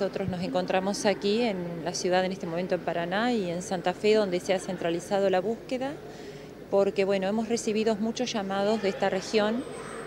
nosotros nos encontramos aquí en la ciudad, en este momento en Paraná y en Santa Fe, donde se ha centralizado la búsqueda, porque bueno, hemos recibido muchos llamados de esta región,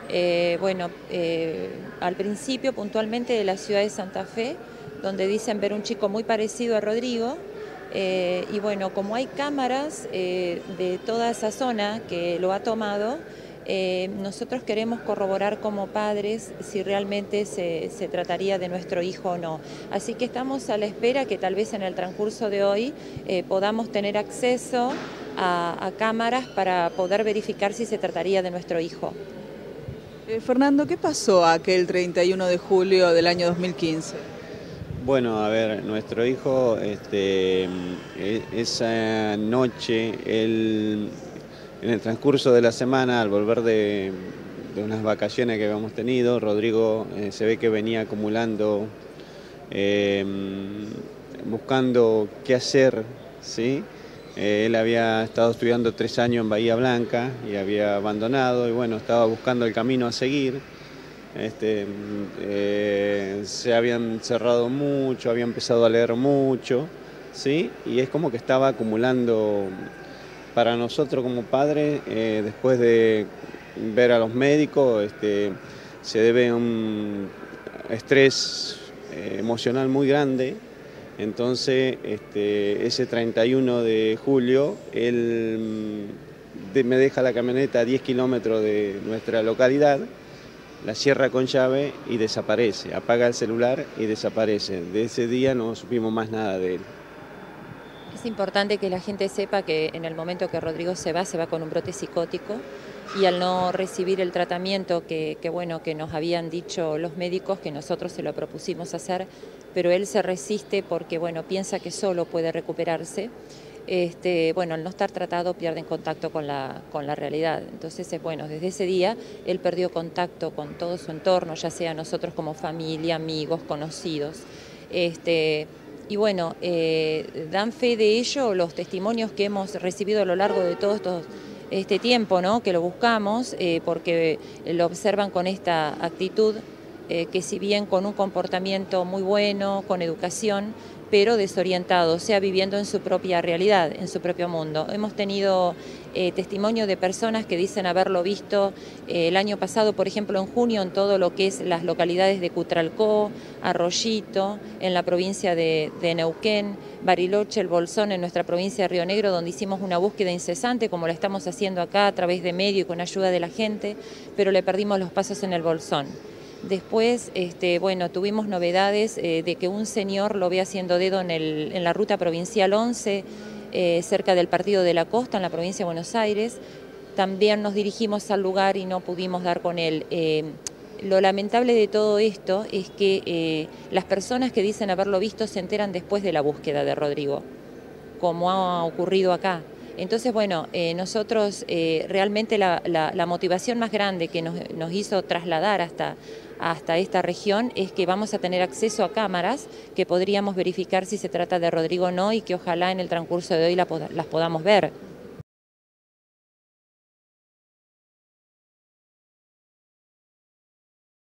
al principio puntualmente de la ciudad de Santa Fe, donde dicen ver un chico muy parecido a Rodrigo, y bueno, como hay cámaras de toda esa zona que lo ha tomado, nosotros queremos corroborar como padres si realmente se trataría de nuestro hijo o no. Así que estamos a la espera que tal vez en el transcurso de hoy podamos tener acceso a cámaras para poder verificar si se trataría de nuestro hijo. Fernando, ¿qué pasó aquel 31 de julio del año 2015? Bueno, a ver, nuestro hijo, esa noche, en el transcurso de la semana, al volver de unas vacaciones que habíamos tenido, Rodrigo se ve que venía acumulando, buscando qué hacer, ¿sí? Él había estado estudiando 3 años en Bahía Blanca y había abandonado y bueno, estaba buscando el camino a seguir. Se habían cerrado mucho, había empezado a leer mucho, ¿sí? Y es como que estaba acumulando para nosotros como padres, después de ver a los médicos, se debe a un estrés emocional muy grande. Entonces, ese 31 de julio, él me deja la camioneta a 10 kilómetros de nuestra localidad, la cierra con llave y desaparece, apaga el celular y desaparece. De ese día no supimos más nada de él. Es importante que la gente sepa que en el momento que Rodrigo se va con un brote psicótico y al no recibir el tratamiento que nos habían dicho los médicos, que nosotros se lo propusimos hacer, pero él se resiste porque piensa que solo puede recuperarse. Al no estar tratado pierden contacto con la realidad. Entonces, desde ese día él perdió contacto con todo su entorno, ya sea nosotros como familia, amigos, conocidos. Dan fe de ello los testimonios que hemos recibido a lo largo de todo este tiempo, ¿no? Que lo buscamos, porque lo observan con esta actitud, que si bien con un comportamiento muy bueno, con educación, pero desorientado, o sea, viviendo en su propia realidad, en su propio mundo. Hemos tenido testimonio de personas que dicen haberlo visto el año pasado, por ejemplo, en junio, en todo lo que es las localidades de Cutralcó, Arroyito, en la provincia de Neuquén, Bariloche, El Bolsón, en nuestra provincia de Río Negro, donde hicimos una búsqueda incesante, como la estamos haciendo acá, a través de medio y con ayuda de la gente, pero le perdimos los pasos en El Bolsón. Después, tuvimos novedades de que un señor lo ve haciendo dedo en la ruta provincial 11, cerca del Partido de la Costa, en la provincia de Buenos Aires. También nos dirigimos al lugar y no pudimos dar con él. Lo lamentable de todo esto es que las personas que dicen haberlo visto se enteran después de la búsqueda de Rodrigo, como ha ocurrido acá. Entonces, nosotros realmente la motivación más grande que nos hizo trasladar hasta esta región es que vamos a tener acceso a cámaras que podríamos verificar si se trata de Rodrigo o no y que ojalá en el transcurso de hoy las podamos ver.